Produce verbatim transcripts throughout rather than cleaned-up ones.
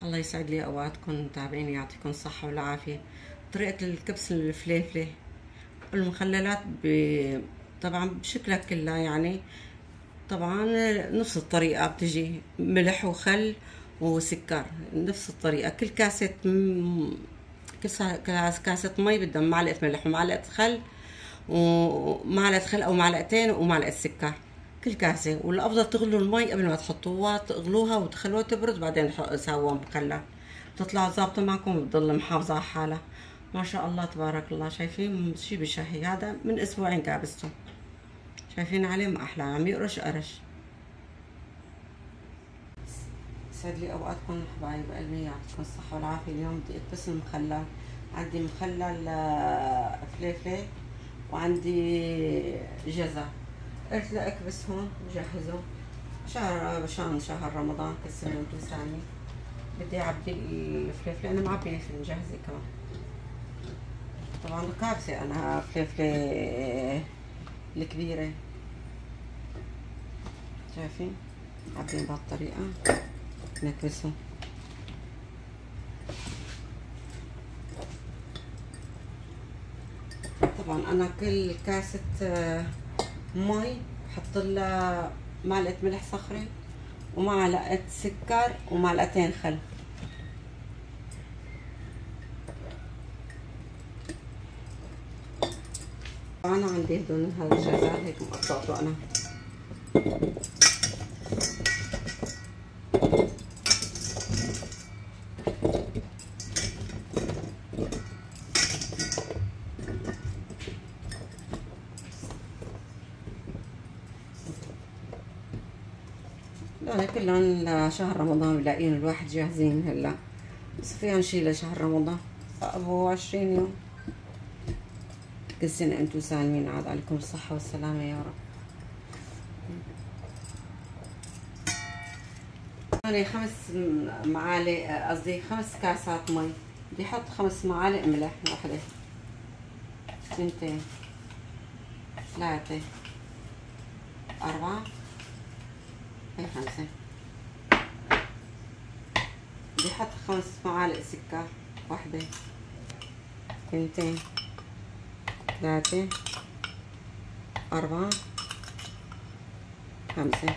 الله يسعد لي اوقاتكم متابعيني، يعطيكم الصحة والعافية. طريقة الكبس الفليفلة المخللات ب... طبعا بشكلها كلها، يعني طبعا نفس الطريقة بتجي ملح وخل وسكر، نفس الطريقة. كل كاسة م... كاسة مي بدها معلقة ملح ومعلقة خل ومعلقة خل او معلقتين ومعلقة سكر كل كاسة. والافضل تغلوا المي قبل ما تحطوها، تغلوها وتخلوها تبرد بعدين ساووها مخلل، بتطلع ظابطة معكم وبتضل محافظة على حالها. ما شاء الله تبارك الله. شايفين شي بشهي؟ هذا من اسبوعين كابسته، شايفين عليه ما احلى، عم يقرش قرش. يسعد لي اوقاتكم حبايب قلبي، يعطيكم الصحة والعافية. اليوم بدي اكبس المخلل. عندي مخلل فليفلة وعندي جزر، قلت لا اكبسهم وجهزهم شهر بشان شهر رمضان. كل سنة وانتم سالمين. بدي اعبي الفليفلة، انا معبية في مجهزة كمان. طبعا كابسة انا فليفلة الكبيرة، شايفين؟ عبين بهالطريقة نكبسهم. طبعا انا كل كاسة مي بحط لها معلقة ملح صخري ومعلقة سكر ومعلقتين خل. انا عندي هدول هذا الجزر هيك مقطعته انا. لا كلهم لشهر رمضان بلاقيهم الواحد جاهزين هلا، بس فيها نشيل لشهر رمضان ابو عشرين يوم. كل سنة انتم سالمين، عاد عليكم الصحة والسلامة يا رب. هون خمس معالق، قصدي خمس كاسات مي. بدي احط خمس معالق ملح، واحدة اثنتين ثلاثة أربعة هي خمسة. بدي احط خمس معالق سكر، واحدة اثنتين ثلاثة أربعة خمسة.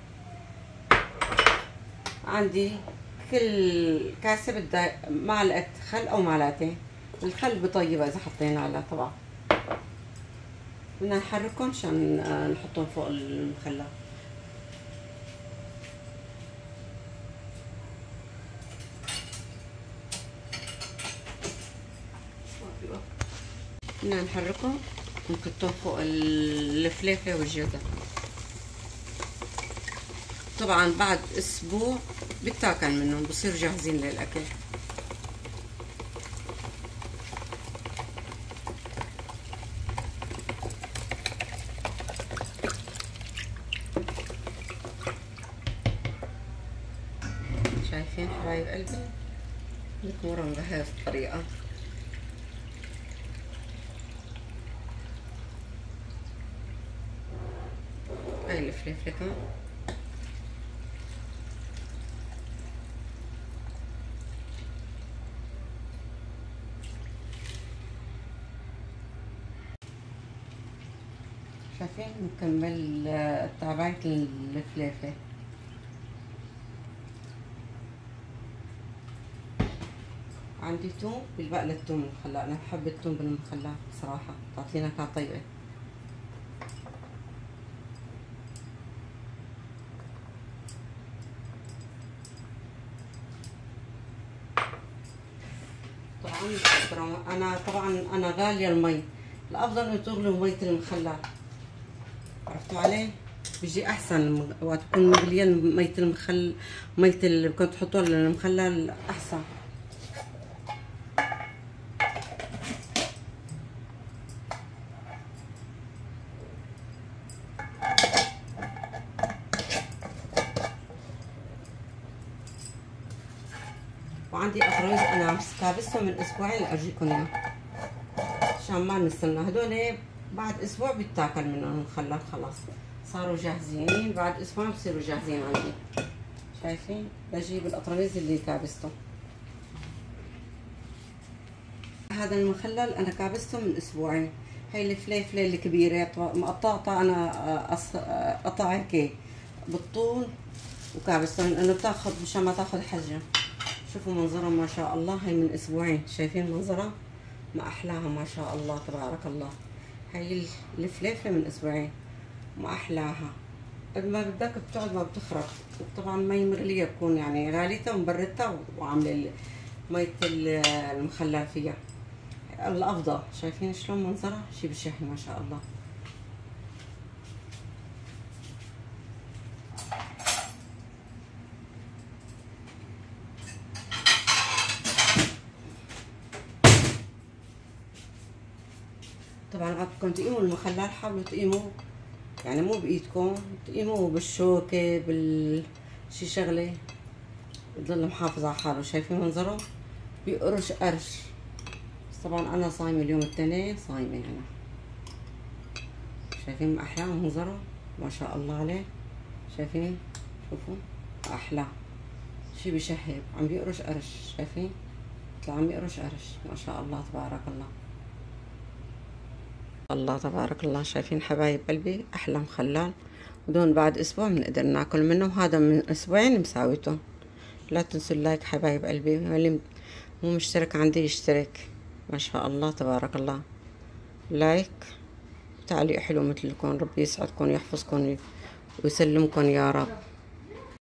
عندي كل كاسة بدها معلقة خل أو معلقتين. الخل بطيبها إذا حطينا عليها طبعا. بدنا نحركهم عشان نحطهم فوق المخلل. بدنا نحركهم ونحطهم فوق الفليفلة والجزر. طبعا بعد اسبوع بتاكل منهم، بصير جاهزين للاكل. شايفين حبايب قلبي؟ بكورهم بهاي الطريقة. هاي الفليفلة كمان. شايفين نكمل تبعية الفليفلة. عندي توم، بيلبق لي التوم المخلل، انا بحب التوم بالمخلل صراحة، بتعطي نكهة طيبة. طبعا انا طبعا انا غالية المي، الافضل انه تغلوا مية المخلل، عرفتوا عليه؟ بيجي احسن وقت تكون مغلية مية المخل، مية اللي بدكم تحطوها للمخلل احسن. وعندي اغراض انا كابسهم من اسبوعين لارجيكم اياهم عشان ما نستنى. هدول بعد اسبوع بيتاكل منهم المخلل، خلاص صاروا جاهزين. بعد اسبوع بصيروا جاهزين عندي. شايفين؟ بجيب القطرميز اللي كابسته. هذا المخلل انا كابسته من اسبوعين. هاي الفليفله الكبيره مقطعتها انا قطع هيك بالطول وكابسته، لانه بتاخذ مشان ما تاخذ حجم. شوفوا منظرها ما شاء الله. هاي من اسبوعين، شايفين منظرها؟ ما احلاها ما شاء الله تبارك الله. هاي الفليفله من اسبوعين ما احلاها. ما بدك بتقعد ما بتخرب. طبعا مي مغليه بكون يعني غاليتها ومبردتها وعامله مية المخلل فيها الافضل. شايفين شلون منظرها؟ شي بشهي ما شاء الله. طبعا بدكم تقيموا المخلل، حاولوا تقيموه يعني مو بايدكم، تقيموه بالشوكه بال شي شغله يضل محافظ على حاله. شايفين منظره؟ بيقرش قرش. طبعا انا صايمه اليوم التنين، صايمه انا. شايفين ما احلاه منظره؟ ما شاء الله عليه. شايفين؟ شوفوا احلى شي بشهب، عم بيقرش قرش. شايفين؟ طلع عم يقرش قرش ما شاء الله تبارك الله. الله تبارك الله. شايفين حبايب قلبي؟ احلى مخلل، ودون بعد اسبوع بنقدر ناكل منه. وهذا من اسبوعين مساويته. لا تنسوا اللايك حبايب قلبي، واللي مو مشترك عندي يشترك. ما شاء الله تبارك الله. لايك تعليق حلو مثلكم. ربي يسعدكم ويحفظكم ويسلمكم يا رب.